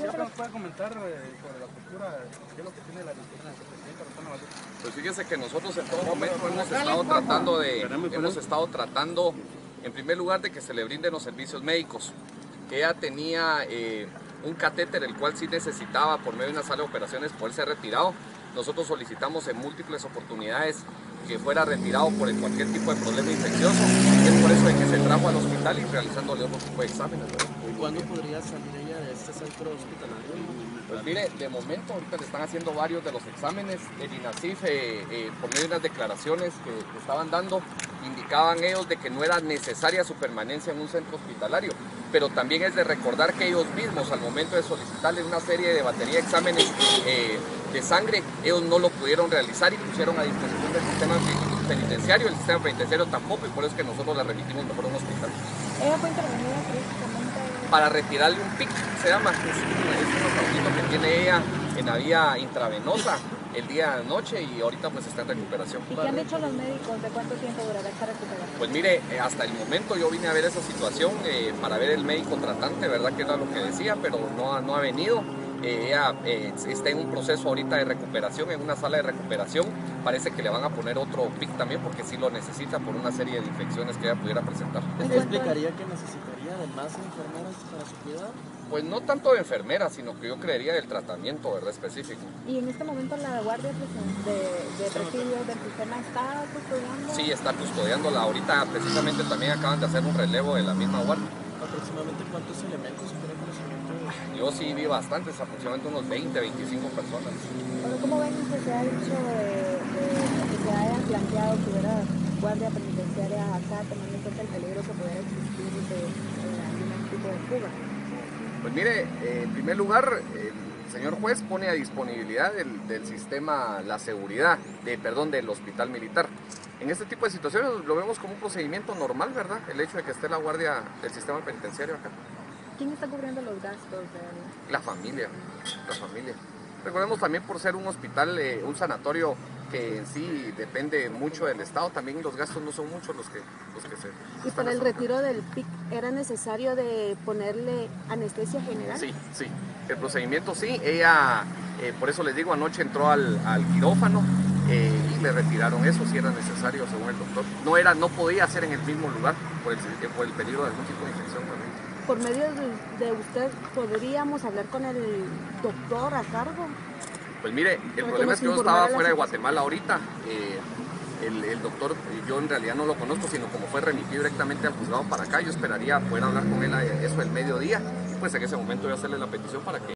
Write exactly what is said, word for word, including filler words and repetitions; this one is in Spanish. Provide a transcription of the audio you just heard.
¿Qué nos puede comentar eh, sobre la postura, qué es lo que tiene la vicepresidenta Rosana Valdez? Pues fíjese que nosotros en todo momento hemos estado tratando de, hemos estado tratando, en primer lugar, de que se le brinden los servicios médicos. Ella tenía eh, un catéter, el cual sí necesitaba, por medio de una sala de operaciones, poder ser retirado. Nosotros solicitamos en múltiples oportunidades que fuera retirado por cualquier tipo de problema infeccioso. Es por eso de que se trajo al hospital y realizándole otro tipo de exámenes, ¿verdad? ¿Y cuándo podría salir ella de este centro hospitalario? Pues mire, de momento ahorita le están haciendo varios de los exámenes. El INASIF, eh, eh, por medio de unas declaraciones que, que estaban dando, indicaban ellos de que no era necesaria su permanencia en un centro hospitalario. Pero también es de recordar que ellos mismos, al momento de solicitarles una serie de batería de exámenes eh, de sangre, ellos no lo pudieron realizar y pusieron a disposición del sistema penitenciario. El sistema penitenciario tampoco, y por eso es que nosotros la remitimos mejor a un hospital. Ella fue intervenida precisamente para retirarle un P I C, se llama, es un, es un traumatito que tiene ella en la vía intravenosa el día de noche y ahorita pues está en recuperación. ¿Y qué han dicho los médicos? ¿De cuánto tiempo durará esta recuperación? Pues mire, eh, hasta el momento yo vine a ver esa situación eh, para ver el médico tratante, verdad que era lo que decía, pero no, no ha venido. Eh, ella eh, está en un proceso ahorita de recuperación, en una sala de recuperación. Parece que le van a poner otro P I C también porque sí lo necesita por una serie de infecciones que ella pudiera presentar. ¿Usted explicaría que necesitaría de más enfermeras para su cuidado? Pues no tanto de enfermeras, sino que yo creería del tratamiento, ¿verdad? Específico. ¿Y en este momento la Guardia de, de Presidios del sistema está custodiando? Sí, está custodiándola. Ahorita precisamente también acaban de hacer un relevo de la misma guardia. ¿Aproximadamente cuántos elementos tiene conocimiento? Yo sí vi bastantes, aproximadamente unos veinte, veinticinco personas. Bueno, ¿cómo ven que se ha dicho de, de que se haya planteado que hubiera guardia penitenciaria acá, teniendo en cuenta el peligro que pudiera existir de, de algún tipo de fuga? Pues mire, eh, en primer lugar, el señor juez pone a disponibilidad del, del sistema la seguridad, de, perdón, del hospital militar. En este tipo de situaciones lo vemos como un procedimiento normal, ¿verdad? El hecho de que esté la guardia del sistema penitenciario acá. ¿Quién está cubriendo los gastos de La familia, la familia. Recordemos también por ser un hospital, eh, un sanatorio que en sí depende mucho del Estado, también los gastos no son muchos los que, los que se... ¿Y para el retiro del P I C era necesario de ponerle anestesia general? Sí, sí, el procedimiento sí, ella, eh, por eso les digo, anoche entró al, al quirófano eh, y le retiraron eso, si era necesario según el doctor. No, era, no podía ser en el mismo lugar por el, por el peligro de algún tipo de infección. Por medio de, de usted, ¿podríamos hablar con el doctor a cargo? Pues mire, el problema es que yo estaba fuera de Guatemala ahorita. Eh, el, el doctor, yo en realidad no lo conozco, sino como fue remitido directamente al juzgado para acá, yo esperaría poder hablar con él a eso del mediodía. Pues en ese momento voy a hacerle la petición para que...